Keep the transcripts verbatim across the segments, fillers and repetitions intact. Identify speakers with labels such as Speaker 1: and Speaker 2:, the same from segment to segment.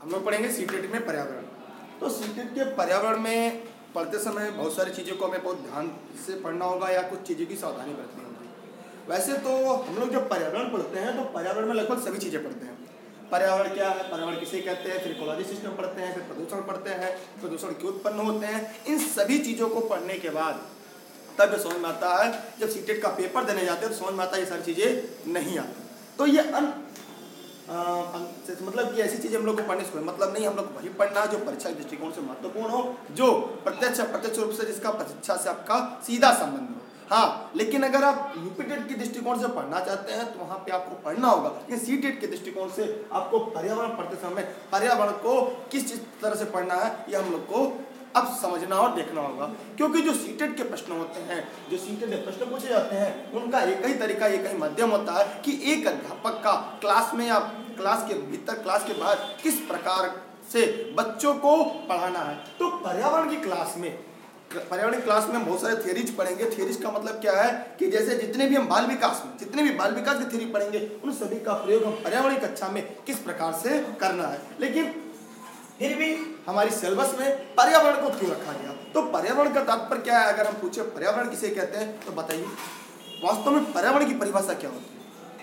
Speaker 1: हम लोग पढ़ेंगे सीटेट में पर्यावरण। तो सीटेट के पर्यावरण में पढ़ते समय बहुत सारी चीज़ों को हमें बहुत ध्यान से पढ़ना होगा या कुछ चीज़ों की सावधानी बरतनी होगी। वैसे तो हम लोग जब पर्यावरण पढ़ते हैं तो पर्यावरण में लगभग सभी चीज़ें पढ़ते हैं। पर्यावरण क्या है, पर्यावरण किसे कहते हैं, फिर इकोलॉजी सिस्टम पढ़ते हैं, फिर प्रदूषण पढ़ते हैं, प्रदूषण क्यों उत्पन्न होते हैं। इन सभी चीज़ों को पढ़ने के बाद तब ये समझ में आता है, जब सीटेट का पेपर देने जाते हैं तो समझ में आता है ये सारी चीज़ें नहीं आती। तो ये अन आ, मतलब कि ऐसी चीज़ें हम लोग को पढ़ने से मतलब नहीं, हम लोग वही पढ़ना है जो परीक्षा के दृष्टिकोण से महत्वपूर्ण हो, जो प्रत्यक्ष प्रत्यक्ष रूप से जिसका परीक्षा से आपका सीधा संबंध हो। हाँ, लेकिन अगर आप यूपीटेट के दृष्टिकोण से पढ़ना चाहते हैं तो वहाँ पे आपको पढ़ना होगा, लेकिन सीटेट के दृष्टिकोण से आपको पर्यावरण पढ़ते समय पर्यावरण को किस तरह से पढ़ना है ये हम लोग को अब समझना और देखना होगा। क्योंकि जो सीटेट के प्रश्न होते हैं, जो सीटेट के प्रश्न पूछे जाते हैं, उनका एक ही तरीका, एक ही माध्यम होता है कि एक अध्यापक का क्लास में या क्लास के भीतर, क्लास के बाहर किस प्रकार से बच्चों को पढ़ाना है। तो पर्यावरण की क्लास में पर्यावरण क्लास में हम बहुत सारे थियरीज पढ़ेंगे। थियरीज का मतलब क्या है कि जैसे जितने भी हम बाल विकास में जितने भी बाल विकास की थियरी पढ़ेंगे उन सभी का प्रयोग हम पर्यावरण कक्षा में किस प्रकार से करना है। लेकिन फिर भी हमारी सिलेबस में पर्यावरण को क्यों रखा गया, तो पर्यावरण का तात्पर्य क्या है। अगर हम पूछे पर्यावरण किसे कहते हैं तो बताइए, वास्तव में पर्यावरण की परिभाषा क्या होती है।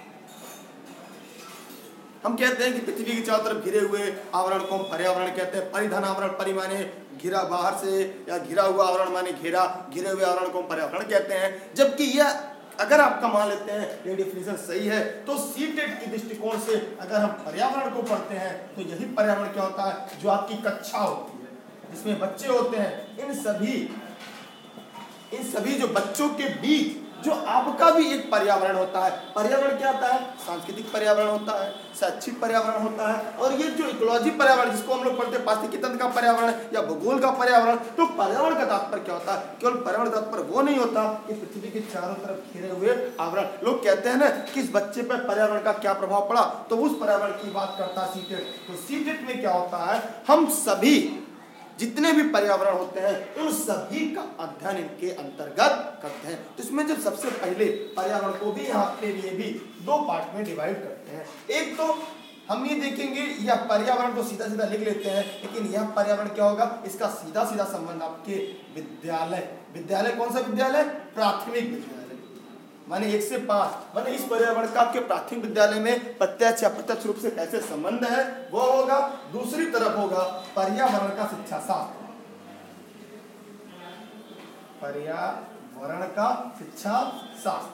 Speaker 1: हम कहते हैं कि पृथ्वी की चारों तरफ घिरे हुए आवरण को हम पर्यावरण कहते हैं। परिधान आवरण, परि माने घिरा बाहर से, या घिरा हुआ आवरण माने घेरा, घिरे हुए आवरण को हम पर्यावरण कहते हैं। जबकि यह अगर आपका मान लेते हैं ये डिफिनेशन सही है तो सीटेट की दृष्टिकोण से अगर हम पर्यावरण को पढ़ते हैं तो यही पर्यावरण क्या होता है, जो आपकी कक्षा होती है जिसमें बच्चे होते हैं, इन सभी इन सभी जो बच्चों के बीच जो आपका भी एक पर्यावरण होता है। पर्यावरण क्या होता है, सांस्कृतिक पर्यावरण होता है, शैक्षिक पर्यावरण होता है, और ये जो इकोलॉजी पर्यावरण जिसको हम लोग पढ़ते हैं, पारिस्थितिकी तंत्र का पर्यावरण या भूगोल का पर्यावरण। तो पर्यावरण का तात्पर्य क्या होता है, केवल पर्यावरण का तात्पर्य वो नहीं होता कि पृथ्वी के चारों तरफ घिरे हुए आवरण। लोग कहते हैं ना कि इस बच्चे पर पर्यावरण का क्या प्रभाव पड़ा, तो उस पर्यावरण की बात करता है सीटेट। तो सीटेट में क्या होता है, हम सभी जितने भी पर्यावरण होते हैं उन सभी का अध्ययन इनके अंतर्गत करते हैं। तो इसमें जब सबसे पहले पर्यावरण को भी यहाँ पे लिए भी दो पार्ट में डिवाइड करते हैं। एक तो हम ये देखेंगे, यह पर्यावरण तो सीधा सीधा लिख लेते हैं, लेकिन यह पर्यावरण क्या होगा, इसका सीधा सीधा संबंध आपके विद्यालय विद्यालय कौन सा विद्यालय, प्राथमिक विद्यालय माने एक से पांच, माने इस पर्यावरण का आपके प्राथमिक विद्यालय में प्रत्यक्ष या प्रत्यक्ष रूप से कैसे संबंध है वो होगा। दूसरी तरफ होगा पर्यावरण का शिक्षा शास्त्र, पर्यावरण का शिक्षा शास्त्र।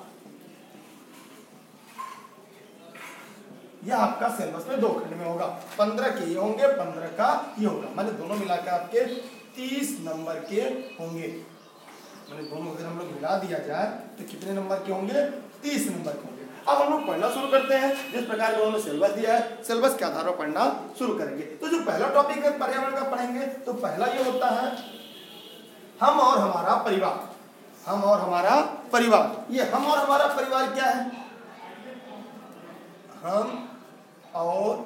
Speaker 1: यह आपका सिलेबस में दो खंड में होगा, पंद्रह के ये होंगे, पंद्रह का ये होगा, माने दोनों मिलाकर आपके तीस नंबर के होंगे। मैंने दोनों अगर हम लोग मिला दिया जाए तो कितने नंबर के होंगे, तीस नंबर के होंगे। अब हम लोग पढ़ना शुरू करते हैं। जिस प्रकार का उन्होंने सिलेबस दिया है, सिलेबस के आधार पर पढ़ना शुरू करेंगे। तो जो पहला टॉपिक है पर्यावरण का पढ़ेंगे, तो पहला ये होता है हम और हमारा परिवार। हम और हमारा परिवार, ये हम और हमारा परिवार क्या है, हम और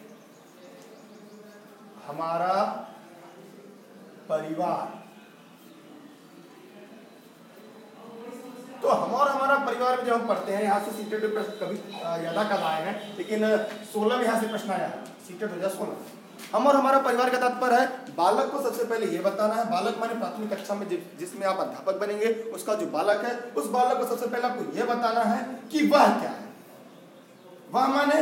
Speaker 1: हमारा परिवार। तो हम और हमारा परिवार में जब हम पढ़ते हैं, यहाँ से सीटेट पे प्रश्न कभी ज्यादा कब आए हैं, लेकिन सोलह में यहाँ से प्रश्न आया है, सीटेट हो जाए सोलह। हम और हमारा परिवार का तात्पर्य है बालक को सबसे पहले ये बताना है, बालक माने प्राथमिक कक्षा में जिसमें आप अध्यापक बनेंगे उसका जो बालक है, उस बालक को सबसे पहले आपको ये बताना है कि वह क्या है। वह माने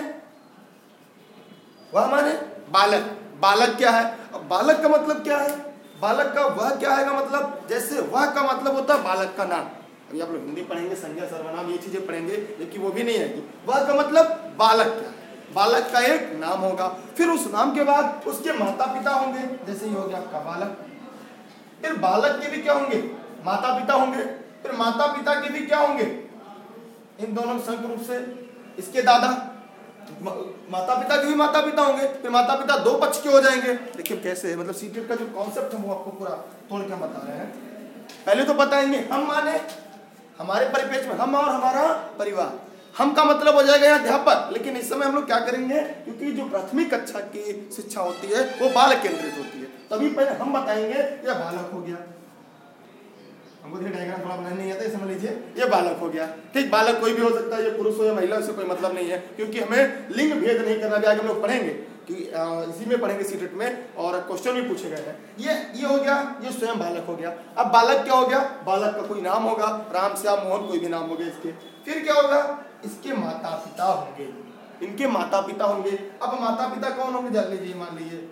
Speaker 1: वह माने बालक, बालक क्या है। अब बालक का मतलब क्या है, बालक का वह क्या है का मतलब, जैसे वह का मतलब होता है बालक का नाम। अभी आप लोग हिंदी पढ़ेंगे, संज्ञा सर्वनाम ये चीजें पढ़ेंगे, लेकिन वो भी नहीं आएगी। वह का मतलब बालक क्या है, बालक का एक नाम होगा, फिर उस नाम के बाद उसके माता पिता होंगे, जैसे ये हो गया आपका बालक। फिर बालक के भी क्या होंगे, माता पिता होंगे, फिर माता पिता के भी क्या होंगे, इन दोनों संयुक्त रूप से इसके दादा, माता पिता के भी माता पिता होंगे, फिर माता पिता दो पक्ष के हो जाएंगे। देखिए कैसे है, मतलब सीटेट का जो कॉन्सेप्ट है वो आपको पूरा तोड़ के बता रहे हैं। पहले तो बताएंगे हम माने हमारे परिपेक्ष में हम और हमारा परिवार। हम का मतलब हो जाएगा यहाँ अध्यापक, लेकिन इस समय हम लोग क्या करेंगे, क्योंकि जो प्राथमिक कक्षा की शिक्षा होती है वो बालक केंद्रित होती है, तभी पहले हम बताएंगे यह बालक हो गया। हमको देखिए डायग्राम थोड़ा बनाने नहीं आता है, समझ लीजिए ये बालक हो गया। ठीक, बालक कोई भी हो सकता है, ये पुरुष हो या महिला, उससे कोई मतलब नहीं है, क्योंकि हमें लिंग भेद नहीं करना भी आगे हम लोग पढ़ेंगे। क्योंकि इसी में पढ़ेंगे सीटेट में और क्वेश्चन भी पूछे गए हैं। ये ये हो गया, ये स्वयं बालक हो गया। अब बालक क्या हो गया, बालक का कोई नाम होगा, राम श्याम मोहन कोई भी नाम हो गया इसके। फिर क्या होगा, इसके माता पिता होंगे, इनके माता पिता होंगे। अब माता पिता कौन होंगे जान लीजिए, मान लीजिए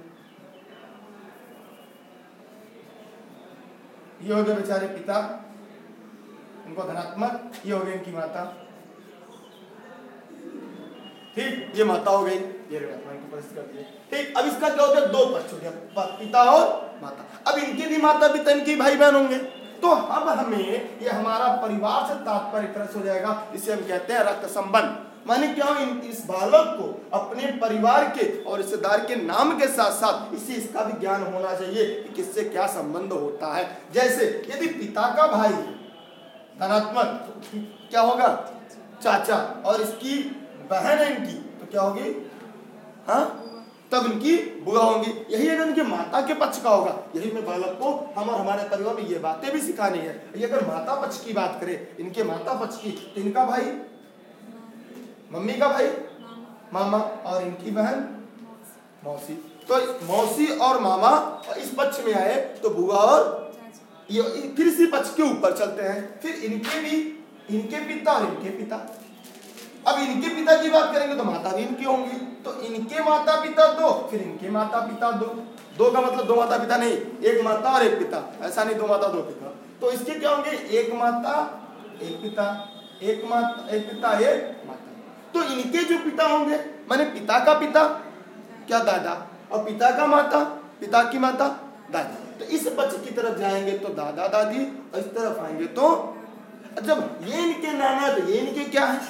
Speaker 1: ये हो गए बेचारे पिता, इनको धनात्मक, ये हो गई इनकी माता, ठीक, ये माता हो गई, ये ऋणात्मक इनको परिस्थिति कर दिए। ठीक, अब इसका क्या हो गया, दो पक्ष हो गया, पिता और माता। अब इनके भी माता पिता, इनके भाई बहन होंगे। तो अब हमें ये हमारा परिवार से तात्पर्य तरह हो जाएगा, इसे हम कहते हैं रक्त संबंध। माने क्या, इस बालक को अपने परिवार के और रिश्तेदार के नाम के साथ साथ इसे इसका भी ज्ञान होना चाहिए कि किससे क्या संबंध होता है। जैसे यदि पिता का भाई धनात्मक क्या होगा, चाचा, और इसकी बहन है इनकी तो क्या होगी, हाँ, तब इनकी बुआ होंगी। यही अगर इनके माता के पक्ष का होगा, यही में बालक को हम और हमारे परिवार में ये बातें भी सिखानी है। ये अगर माता पक्ष की बात करें, इनके माता पक्ष की, तो इनका भाई मम्मी का भाई मामा, और इनकी बहन मौसी। तो मौसी और मामा इस पक्ष में आए तो बुआ, और ये फिर इसी पक्ष के ऊपर चलते हैं। फिर इनके भी, इनके पिता और इनके पिता। अब इनके पिता की बात करेंगे तो माता भी इनकी होंगी, तो इनके माता पिता दो, फिर इनके माता पिता दो। दो का मतलब दो माता पिता नहीं, एक माता और एक पिता, ऐसा नहीं दो माता दो पिता। तो इसके क्या होंगे, एक माता एक पिता, एक माता एक पिता एक माता। तो इनके जो पिता होंगे, माने पिता का पिता क्या दादा, और पिता का माता, पिता की माता दादी। तो इस पक्ष की तरफ जाएंगे तो दादा दादी, और इस तरफ आएंगे तो, जब ये इनके नाना, तो ये इनके क्या है,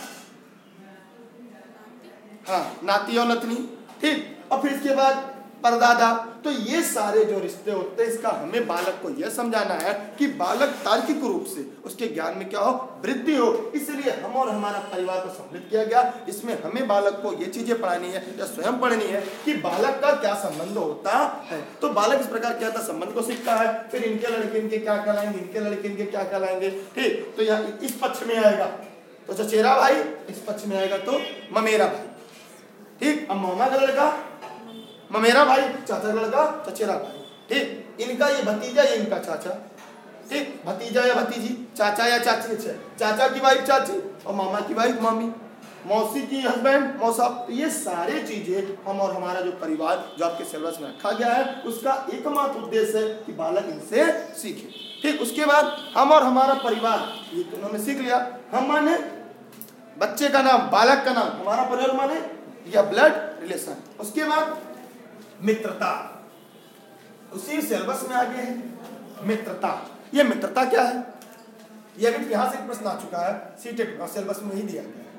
Speaker 1: हाँ, नाती और नतनी। ठीक, और फिर इसके बाद परदादा। तो ये सारे जो रिश्ते होते हैं, इसका हमें बालक को यह समझाना है कि बालक तार्किक रूप से उसके ज्ञान में क्या हो, वृद्धि हो। इसलिए हम और हमारा परिवार को सम्मिलित किया गया। इसमें हमें बालक को ये चीजें पढ़ानी है या स्वयं पढ़नी है कि बालक का क्या संबंध होता है। तो बालक इस प्रकार क्या था, संबंध को सीखता है। फिर इनके लड़के इनके क्या कहलाएंगे, इनके लड़के इनके क्या कहलाएंगे। ठीक, तो यहाँ इस पक्ष में आएगा तो चचेरा भाई, इस पक्ष में आएगा तो ममेरा भाई। ठीक, अब मामा का लड़का ममेरा भाई, चाचा का लड़का चचेरा भाई। ठीक, इनका ये भतीजा, ये इनका चाचा। ठीक, भतीजा या भतीजी, चाचा या चाची, चाचा की वाइफ चाची और मामा की वाइफ मामी, मौसी की हस्बैंड मौसा। तो ये सारे चीजें हम और हमारा जो परिवार जो आपके सिलेबस में रखा गया है, उसका एकमात्र उद्देश्य है कि बालक इनसे सीखे। ठीक, उसके बाद हम और हमारा परिवार, ये तो उन्होंने सीख लिया। हम माने बच्चे का नाम, बालक का नाम, हमारा परिवार माने या ब्लड रिलेशन। उसके बाद मित्रता, उसी सिलेबस में आगे है मित्रता। ये मित्रता क्या है, ये अभी यहां से प्रश्न आ चुका है, सीटेट का सिलेबस में ही दिया गया है।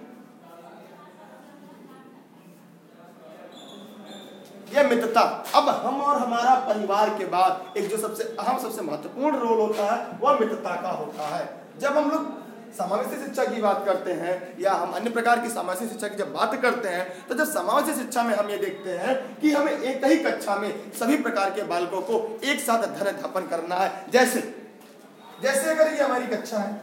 Speaker 1: ये मित्रता, अब हम और हमारा परिवार के बाद एक जो सबसे अहम, सबसे महत्वपूर्ण रोल होता है वह मित्रता का होता है। जब हम लोग समावेशी शिक्षा की बात करते हैं या हम अन्य प्रकार की समावेशी शिक्षा की जब बात करते हैं, तो जब समावेशी शिक्षा में हम ये देखते हैं कि हमें एक ही कक्षा में सभी प्रकार के बालकों को एक साथ अध्ययन अध्यापन करना है। जैसे जैसे अगर ये हमारी कक्षा है,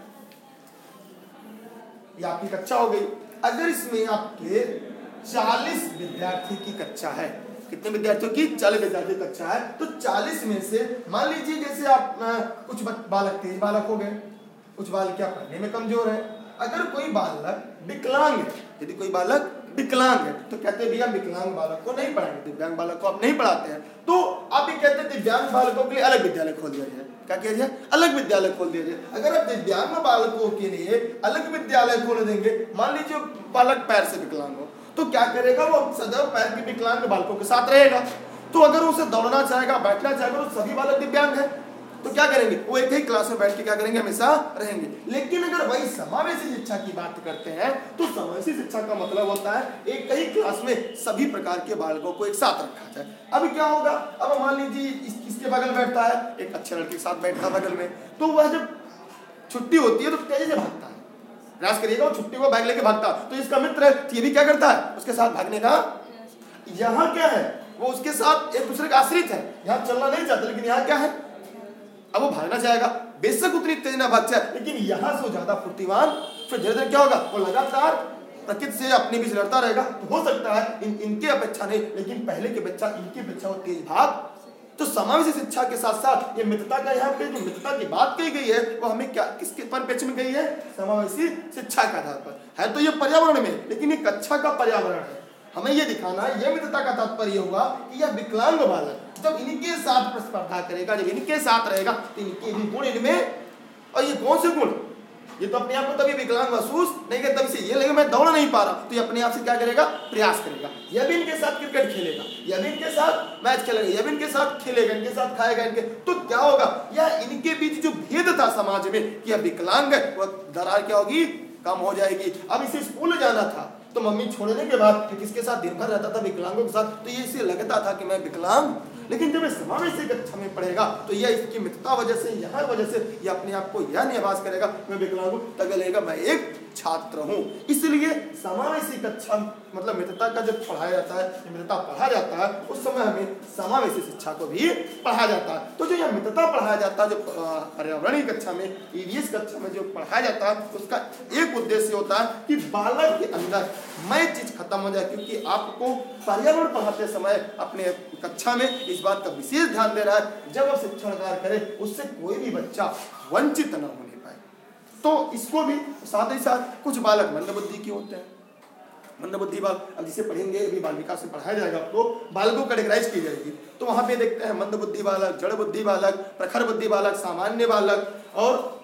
Speaker 1: ये आपकी कक्षा हो गई, अगर इसमें आपके चालीस विद्यार्थी की कक्षा है, कितने विद्यार्थियों की, चालीस विद्यार्थी की कक्षा है, तो चालीस में से मान लीजिए जैसे आप कुछ बालक तेज बालक हो गए, कुछ बालक क्या पढ़ने में कमजोर है। अगर कोई बालक विकलांग है, यदि कोई बालक विकलांग है तो कहते हैं भैया विकलांग बालक को नहीं पढ़ाएंगे, दिव्यांग बालक को आप नहीं पढ़ाते हैं। तो आप ये कहते हैं दिव्यांग बालकों के लिए अलग विद्यालय खोल दिया जाए। क्या किया जाए, अलग विद्यालय खोल दिया जाए। अगर आप दिव्यांग बालकों के लिए अलग विद्यालय खोल देंगे, मान लीजिए बालक पैर से विकलांग हो, तो क्या करेगा, वो सदैव पैर के विकलांग बालकों के साथ रहेगा। तो अगर उसे दौड़ना चाहेगा, बैठना चाहेगा, तो सभी बालक दिव्यांग है, तो क्या करेंगे, वो एक ही क्लास में बैठ के क्या करेंगे, हमेशा रहेंगे। लेकिन अगर वही समावेशी शिक्षा की बात करते हैं, तो समावेशी शिक्षा का मतलब होता है एक ही क्लास में सभी प्रकार के बालकों को एक साथ रखा जाए। अब क्या होगा, अब मान लीजिए इस, इसके बगल बैठता है, एक अच्छे लड़के के साथ बैठता है बगल में, तो वह जब छुट्टी होती है तो तेजी से भागता है, प्रयास करिएगा, वो छुट्टी को बैग लेके भागता, तो इसका मित्र है, ये भी क्या करता है, उसके साथ भागने का। यहाँ क्या है, वो उसके साथ एक दूसरे का आश्रित है, यहाँ चलना नहीं चाहता, लेकिन यहाँ क्या है, अब वो भागना चाहेगा, बेशक उतनी तेज ना भाग जाए, लेकिन यहां से वो ज्यादा फुर्तीवान, फिर धीरे धीरे क्या होगा, वो लगातार प्रकृति से अपनी बीच लड़ता रहेगा तो हो सकता है इन इनके अपेक्षा नहीं, लेकिन पहले के बच्चा इनकी अपेक्षा वो तेज भाग। तो समावेशी शिक्षा के साथ साथ ये मित्रता का यहाँ पे जो मित्रता की बात कही गई है वो हमें क्या किसके परिप्रेक्ष्य में गई है? समावेशी शिक्षा के आधार पर है। तो ये पर्यावरण में, लेकिन ये कक्षा का पर्यावरण है। हमें ये दिखाना है, ये मित्रता का तात्पर्य हुआ कि यह विकलांग बालक जब इनके साथ स्पर्धा करेगा, जब इनके साथ रहेगा तो इनके भी गुण इनमें, और ये कौन से गुण? ये तो अपने आप को तभी विकलांग महसूस नहीं करता, तभी से ये लगेगा मैं दौड़ नहीं पा रहा, तो ये अपने आप से क्या करेगा? प्रयास करेगा। यह भी इनके साथ क्रिकेट खेलेगा, यह भी इनके साथ मैच खेलेगा, यह भी इनके साथ खेलेगा, इनके साथ खाएगा, इनके तो क्या होगा? यह इनके बीच जो भेद था समाज में कि यह विकलांग है, वह दरार क्या होगी? कम हो जाएगी। अब इसे स्कूल जाना था तो मम्मी छोड़ने के बाद किसके साथ दिन भर रहता था? विकलांगों के साथ। तो ये इसे लगता था कि मैं विकलांग, लेकिन जब समावेशी कक्षा में पढ़ेगा तो यह इसकी मित्रता वजह से, यहाँ वजह से ये अपने आप को यह नहीं आभास करेगा मैं विकलांग हूँ, तब लगेगा मैं एक छात्र हूँ। इसलिए समावेशी कक्षा मतलब मित्रता का जब पढ़ाया जाता है, मित्रता पढ़ा जाता है, उस समय हमें समावेशी शिक्षा को भी पढ़ा जाता है। तो जो यह मित्रता पढ़ाया जाता है, जो पर्यावरणीय कक्षा में, ईवीएस कक्षा में जो पढ़ाया जाता है, उसका एक उद्देश्य होता है कि बालक के अंदर मैं चीज खत्म हो जाए। क्योंकि आपको पर्यावरण पढ़ाते समय अपने कक्षा में इस बात का विशेष ध्यान देना है, जब आप शिक्षण कार्य करें उससे कोई भी बच्चा वंचित न होने पाए। तो इसको भी साथ ही साथ कुछ बालक मंदबुद्धि के होते हैं, मंदबुद्धि बालक, अब जिसे पढ़ेंगे अभी बाल विकास में पढ़ाया जाएगा आपको, बालकों कैटेगराइज की जाएगी। तो वहां पे देखते हैं मंदबुद्धि बालक, जड़ बुद्धि बालक, प्रखर बुद्धि बालक, सामान्य बालक और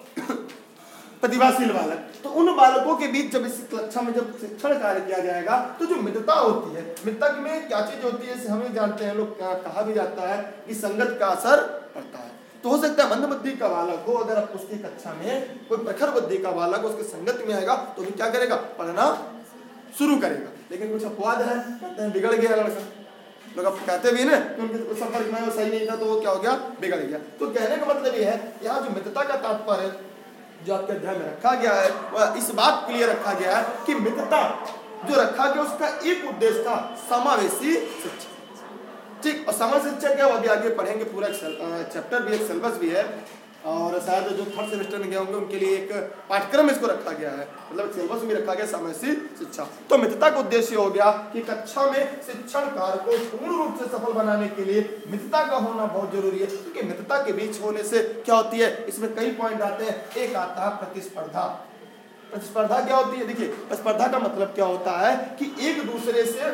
Speaker 1: प्रतिभाशील बालक। तो उन बालकों के बीच जब इस कक्षा में जब शिक्षण कार्य किया जाएगा तो जो मित्रता होती है, मित्रता में क्या चीज होती है हमें जानते हैं लोग, कहा भी जाता है कि संगत का असर पड़ता है। तो हो सकता है मंदबुद्धि का बालक हो, अगर आप उसकी कक्षा में कोई प्रखर बुद्धि का बालक उसके संगत में आएगा तो भी क्या करेगा? पढ़ना शुरू करेगा। लेकिन कुछ अपवाद है, कहते हैं बिगड़ गया लड़का, लोग अब कहते भी ना कि उनके संपर्क में वो सही नहीं था तो वो क्या हो गया? बिगड़ गया। तो कहने का मतलब ये है, यहाँ जो मित्रता का तात्पर्य जो आपके अध्याय में रखा गया है वह इस बात के लिए रखा गया है कि मित्रता जो रखा गया उसका एक उद्देश्य था समावेशी शिक्षा। ठीक, और समावेशी शिक्षा क्या, वो अभी आगे पढ़ेंगे, पूरा चैप्टर भी, एक सिलेबस भी है, और शायद जो थर्ड सेमेस्टर में गए होंगे उनके लिए एक पाठ्यक्रम इसको रखा गया है, मतलब सिलेबस में रखा गया समावेशी शिक्षा। तो मित्रता का उद्देश्य हो गया कि कक्षा में शिक्षण कार्य को पूर्ण रूप से सफल बनाने के लिए मित्रता का होना बहुत जरूरी है। क्योंकि मित्रता के बीच होने से क्या होती है, इसमें कई पॉइंट आते हैं। एक आता है प्रतिस्पर्धा। प्रतिस्पर्धा क्या होती है? देखिए, स्पर्धा का मतलब क्या होता है कि एक दूसरे से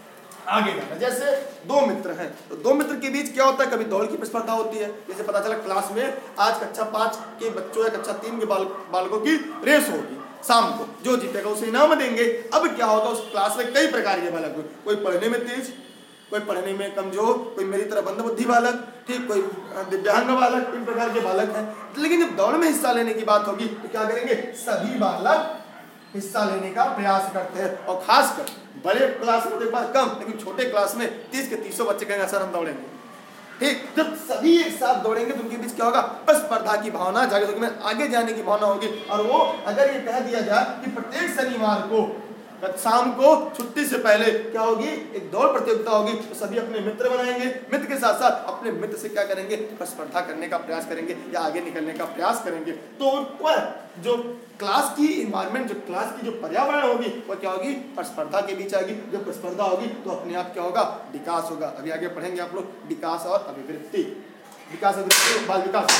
Speaker 1: आगे जाना। जैसे दो मित्र हैं तो दो मित्र के बीच क्या होता है? कभी दौड़ की प्रतिस्पर्धा होती है। जैसे पता चला क्लास में आज कक्षा पाँच के बच्चों या कक्षा तीन के बाल बालकों की रेस होगी, शाम को जो जीतेगा उसे इनाम देंगे। अब क्या होगा, उस क्लास में कई प्रकार के बालक, कोई पढ़ने में तेज, कोई पढ़ने में कमजोर, कोई मेरी तरह मंदबुद्धि बालक, ठीक, कोई दिव्यांग बालक, इन प्रकार के बालक हैं। लेकिन जब दौड़ में हिस्सा लेने की बात होगी तो क्या करेंगे? सभी बालक हिस्सा लेने का प्रयास करते हैं। और खासकर बड़े क्लास में तो एक बार कम, लेकिन छोटे क्लास में तीस के तीसों बच्चे कहेंगे सर हम दौड़ेंगे। ठीक, जब सभी एक साथ दौड़ेंगे तो उनके बीच क्या होगा? स्पर्धा की भावना जागृत होगी, में आगे जाने की भावना होगी। और वो अगर ये कह दिया जाए कि प्रत्येक शनिवार को शाम को छुट्टी से पहले क्या होगी? एक दौड़ प्रतियोगिता होगी, तो सभी अपने मित्र बनाएंगे, मित्र के साथ साथ अपने मित्र से क्या करेंगे? स्पर्धा करने का प्रयास करेंगे या आगे निकलने का प्रयास करेंगे। तो वह जो क्लास की इन्वायरमेंट, जो क्लास की जो पर्यावरण होगी वह क्या होगी? स्पर्धा के बीच आएगी। जब स्पर्धा होगी तो अपने आप क्या होगा? विकास होगा। अभी आगे पढ़ेंगे आप लोग विकास और अभिवृद्धि, विकास अभिवृद्धि बाल विकास।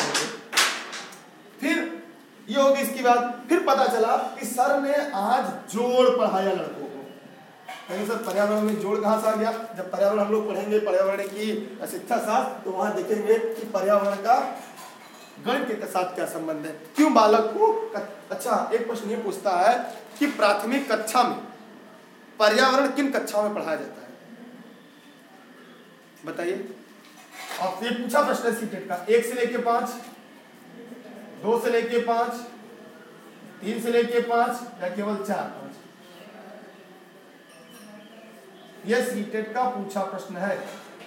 Speaker 1: फिर ये होगी इसकी बात। फिर पता चला कि सर ने आज जोड़ पढ़ाया लड़कों को। कहीं सर पर्यावरण में जोड़ कहाँ से आ गया? जब पर्यावरण हम लोग पढ़ेंगे पर्यावरण की शिक्षा शास्त्र तो वहां देखेंगे कि पर्यावरण का गणित के साथ क्या संबंध है, क्यों बालक को। अच्छा, एक प्रश्न ये पूछता है कि प्राथमिक कक्षा में पर्यावरण किन कक्षाओं में पढ़ाया जाता है? बताइए। आपसे पूछा प्रश्न सीटेट का, एक से लेके पांच, दो से लेके पांच, तीन से लेके पांच या केवल चार पांच? यह सीटेट का पूछा प्रश्न है,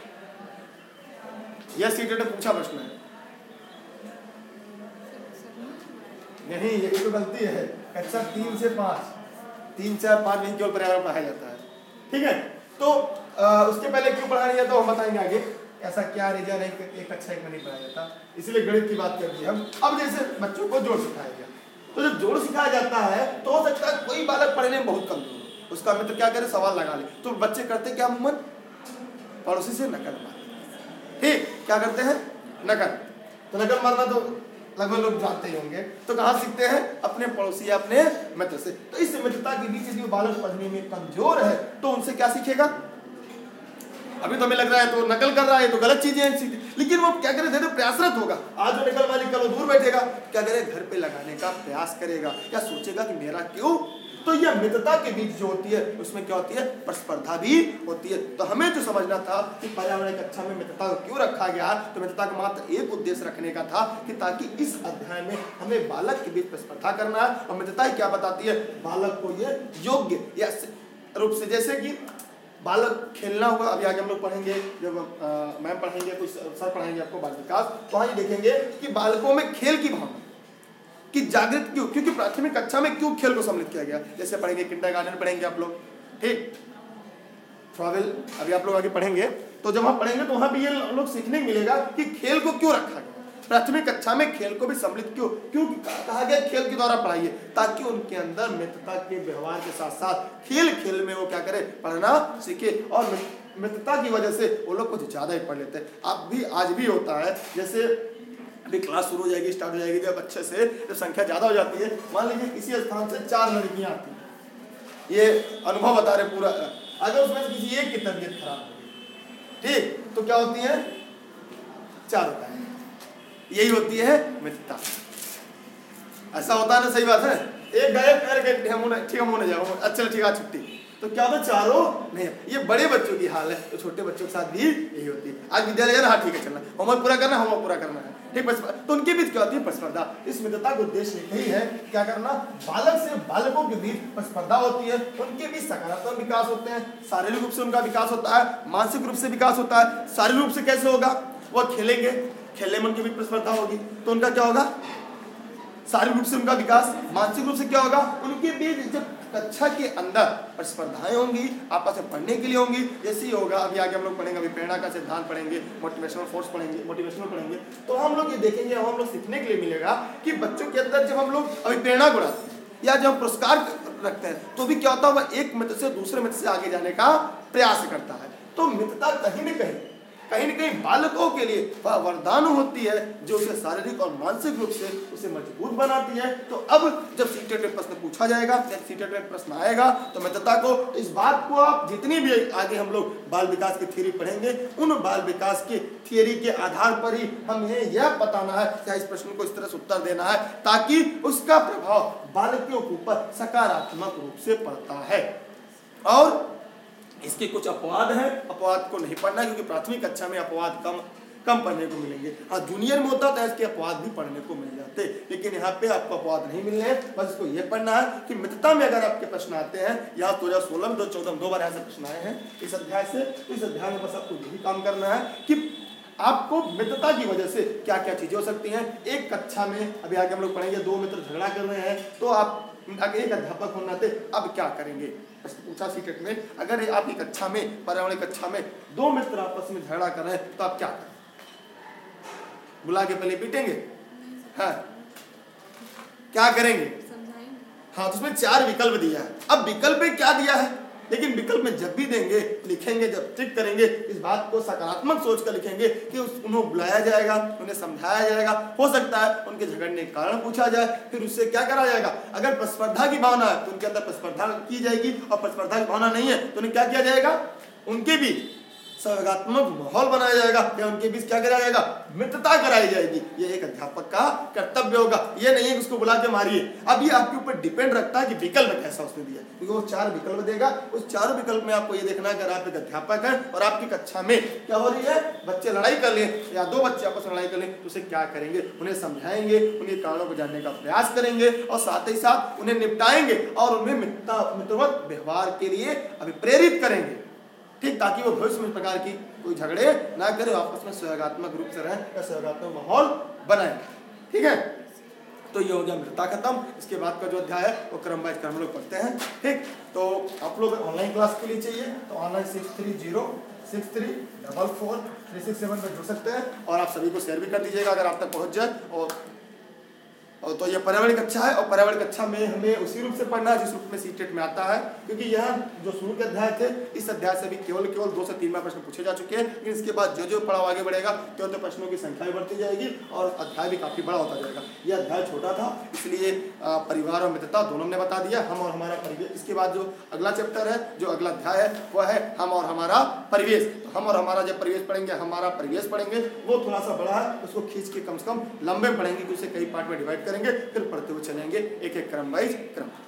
Speaker 1: यह सीटेट का पूछा प्रश्न है। नहीं, ये तो गलती है। कक्षा तीन से पांच, तीन चार पांच में केवल पर्यावरण पढ़ाया जाता है। ठीक है, तो आ, उसके पहले क्यों पढ़ाया जाता है हम बताएंगे आगे। ऐसा क्या रीजन है कि एक कक्षा एक में नहीं पढ़ाया जाता, इसलिए गणित की बात कर दी हम। अब जैसे बच्चों को जोड़ सिखाया गया, तो जब जोड़ सिखाया जाता है तो हो सकता है कोई बालक पढ़ने में बहुत कमजोर हो, उसका मित्र क्या करे, सवाल लगा ले। तो बच्चे करते क्या, अमूमन पड़ोसी से नकल मारते। ठीक, क्या करते हैं, नकल। तो नकल मारना तो लगभग लोग जानते ही होंगे। तो कहाँ सीखते हैं, अपने पड़ोसी या अपने मित्र से। तो इस मित्रता के बीच यदि बालक पढ़ने में कमजोर है तो उनसे क्या सीखेगा। अभी तो हमें लग रहा है तो नकल कर रहा है तो गलत चीजें हैं, लेकिन वो क्या करे, धीरे प्रयासरत होगा। आज जो नकल मालिक कल वो दूर बैठेगा, क्या करे, घर पे लगाने का प्रयास करेगा, या सोचेगा कि मेरा क्यों। तो यह मित्रता के बीच जो होती है उसमें क्या होती है, प्रतिस्पर्धा भी होती है। तो हमें जो समझना था कि पर्यावरण कक्षा में मित्रता को क्यों रखा गया, तो मित्रता का मात्र एक उद्देश्य रखने का था कि ताकि इस अध्याय में हमें बालक के बीच प्रतिस्पर्धा करना है। और मित्रता क्या बताती है, बालक को ये योग्य या रूप से, जैसे कि बालक खेलना होगा, अभी आगे हम लोग पढ़ेंगे, जब मैम पढ़ेंगे, कुछ सर पढ़ाएंगे आपको बाल विकास, तो वहाँ देखेंगे कि बालकों में खेल की भावना कि जागृत क्यों, क्योंकि प्राथमिक कक्षा में क्यों खेल को सम्मिलित किया गया। जैसे पढ़ेंगे किंडरगार्टन पढ़ेंगे आप लोग, ठीक, ट्रैवल अभी आप लोग आगे पढ़ेंगे। तो जब हम पढ़ेंगे तो वहाँ भी ये लोग सीखने मिलेगा कि खेल को क्यों रखा गया, प्राथमिक कक्षा में खेल को भी सम्मिलित क्यों क्यों कहा गया, खेल के द्वारा पढ़ाइए, ताकि उनके अंदर मित्रता के व्यवहार के साथ साथ खेल खेल में वो क्या करे, पढ़ना सीखे। और मित्रता की वजह से वो लोग कुछ ज्यादा ही पढ़ लेते हैं। अब भी आज भी होता है, जैसे अभी क्लास शुरू हो जाएगी, स्टार्ट हो जाएगी, जब अच्छे से जब संख्या ज्यादा हो जाती है, मान लीजिए किसी स्थान से चार लड़कियां आती हैं, ये अनुभव बता रहे पूरा, अगर उसमें से किसी एक की तबीयत खराब हो गई, ठीक, तो क्या होती है, चार होता है। यही होती है मित्रता। ऐसा होता है ना, सही बात है। एक गायब कर के हम ठीक हम होने जाओ, अच्छा ठीक है छुट्टी, तो क्या होता, चारों नहीं। ये बड़े बच्चों की हाल है, तो छोटे बच्चों के साथ भी यही होती है। आज विद्यालय जाना, हाँ ठीक है चलना, होमवर्क पूरा करना, होमवर्क पूरा करना है, ठीक, बस। तो उनके बीच क्या होती है, प्रतिस्पर्धा। इस मित्रता का उद्देश्य यही है, क्या करना, बालक से बालकों के बीच प्रतिस्पर्धा होती है, उनके बीच सकारात्मक विकास होते हैं, शारीरिक रूप से उनका विकास होता है, मानसिक रूप से विकास होता है। शारीरिक रूप से कैसे होगा, वह खेलेंगे, खेलने में उनके बीच प्रतिस्पर्धा होगी, तो उनका क्या होगा, शारीरिक रूप से उनका विकास। मानसिक रूप से क्या होगा, उनके बीच जब कक्षा के अंदर प्रतिस्पर्धाएं होंगी, आपस में पढ़ने के लिए होंगी, जैसे ही होगा, अभी आगे हम लोग पढ़ेंगे, अभी प्रेरणा का सिद्धांत पढ़ेंगे, मोटिवेशनल फोर्स पढ़ेंगे, मोटिवेशनल पढ़ेंगे, तो हम लोग ये देखेंगे, हम लोग सीखने के लिए मिलेगा कि बच्चों के अंदर जब हम लोग अभी प्रेरणा को रखते हैं या जब हम पुरस्कार रखते हैं, तो भी क्या होता है, वह एक मित्र से दूसरे मित्र से आगे जाने का प्रयास करता है। तो मित्रता कहीं न कहीं कहीं न कहीं बालकों के लिए वह वरदान होती है, जो उसे शारीरिक और मानसिक रूप से उसे मजबूत बनाती है। तो अब जब सीटेट में प्रश्न पूछा जाएगा, जब सीटेट में प्रश्न आएगा, तो मित्रता को, इस बात को आप जितनी भी आगे हम लोग बाल विकास की थ्योरी पढ़ेंगे, उन बाल विकास की थ्योरी के आधार पर ही हमें यह बताना है क्या इस प्रश्न को इस तरह से उत्तर देना है, ताकि उसका प्रभाव बालकों के ऊपर सकारात्मक रूप से पड़ता है। और इसके कुछ अपवाद हैं, अपवाद को नहीं पढ़ना, क्योंकि प्राथमिक कक्षा में अपवाद कम कम पढ़ने को मिलेंगे। हाँ, जूनियर में होता है इसके अपवाद भी पढ़ने को मिल जाते, लेकिन यहाँ पे आपको अपवाद नहीं मिलने हैं। बस इसको ये पढ़ना है कि मित्रता में अगर आपके प्रश्न आते हैं, यहाँ दो हजार सोलह में दो चौदह में दो बार ऐसे प्रश्न आए हैं इस अध्याय से, तो इस अध्याय में बस आपको यही काम करना है कि आपको मित्रता की वजह से क्या क्या चीजें हो सकती हैं। एक कक्षा में अभी आगे हम लोग पढ़ेंगे, दो मित्र झगड़ा कर रहे हैं, तो आप अगर एक अध्यापक होना थे, अब क्या करेंगे, पूछा सीटेट में, अगर आपकी कक्षा में, पर्यावरण कक्षा में दो मित्र आपस में झगड़ा कर रहे हैं, तो आप क्या करें, बुला के पहले पीटेंगे, हाँ क्या करेंगे, हाँ, तो उसमें चार विकल्प दिया है। अब विकल्प में क्या दिया है, लेकिन विकल्प में जब भी देंगे, लिखेंगे, जब टिक करेंगे, इस बात को सकारात्मक सोच कर लिखेंगे कि उन्हें बुलाया जाएगा, उन्हें समझाया जाएगा, हो सकता है उनके झगड़ने के कारण पूछा जाए, फिर उससे क्या करा जाएगा। अगर प्रतिस्पर्धा की भावना है तो उनके अंदर प्रतिस्पर्धा की जाएगी, और प्रतिस्पर्धा की भावना नहीं है तो उन्हें क्या किया जाएगा, उनके बीच सहयोगात्मक माहौल बनाया जाएगा, या उनके बीच क्या कराया जाएगा, मित्रता कराई जाएगी। ये एक अध्यापक का कर्तव्य होगा, ये नहीं है कि उसको बुला के मारिए। अब ये आपके ऊपर डिपेंड रखता है कि विकल्प कैसा उसने दिया, क्योंकि वो चार विकल्प देगा, उस चारों विकल्प में आपको ये देखना है कि अगर आप एक अध्यापक है और आपकी कक्षा में क्या हो रही है, बच्चे लड़ाई कर ले या दो बच्चे आपस में लड़ाई कर ले, तो उसे क्या करेंगे, उन्हें समझाएंगे, उनके कारणों को जानने का प्रयास करेंगे, और साथ ही साथ उन्हें निपटाएंगे और उन्हें मित्रता मित्रवत व्यवहार के लिए अभी प्रेरित करेंगे, ठीक, ताकि वो भविष्य में इस प्रकार की कोई झगड़े ना करे, आपस में सहयोगात्मक रूप से रहें या सहयोगात्मक माहौल बनाए, ठीक है। तो ये हो गया मित्रता खत्म। इसके बाद का जो अध्याय है वो क्रम वाइज क्रम लोग पढ़ते हैं, ठीक। तो आप लोग ऑनलाइन क्लास के लिए चाहिए तो online six three zero six three double four three six seven पर जुड़ सकते हैं, और आप सभी को शेयर भी कर दीजिएगा अगर आप तक पहुँच जाए। और और तो ये पर्यावरण कक्षा है, और पर्यावरण कक्षा में हमें उसी रूप से पढ़ना है जिस रूप में सीटेट में आता है, क्योंकि यह जो शुरू के अध्याय थे इस अध्याय से भी केवल केवल दो से तीन बार प्रश्न पूछे जा चुके हैं, लेकिन इसके बाद जो जो पढ़ाव आगे बढ़ेगा तो तो प्रश्नों की संख्या भी बढ़ती जाएगी और अध्याय भी काफ़ी बड़ा होता जाएगा। यह अध्याय छोटा था, इसलिए परिवार और मित्रता दोनों ने बता दिया, हम और हमारा परिवेश। इसके बाद जो अगला चैप्टर है, जो अगला अध्याय है वह है हम और हमारा परिवेश। तो हम और हमारा जब परिवेश पढ़ेंगे, हमारा परिवेश पढ़ेंगे, वो थोड़ा सा बड़ा है, उसको खींच के कम से कम लंबे पढ़ेंगे, उसे कई पार्ट में डिवाइड करेंगे, फिर पढ़ते हुए चलेंगे एक एक क्रम वाइज क्रम।